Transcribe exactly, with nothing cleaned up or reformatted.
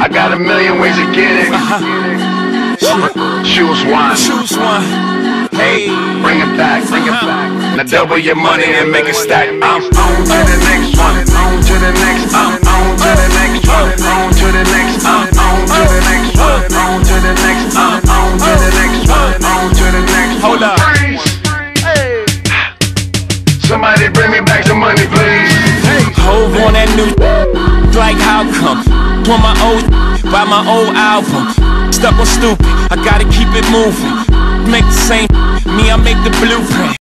I got a million ways to get it. Uh-huh. Choose one. Choose one. Hey, bring it back, bring it back. Now double your money and make it stack. I'm on to the next one, on to the next, I'm on to the next one, on to the next, I'm on to the next one, on to the next, I'm on to the next one, on to the next. Hold up. Hey, somebody bring me back some money, please. Hove on that new like how come? On my old, buy my old album. Stuck on stupid, I gotta keep it moving. Make the same, me I make the blueprint.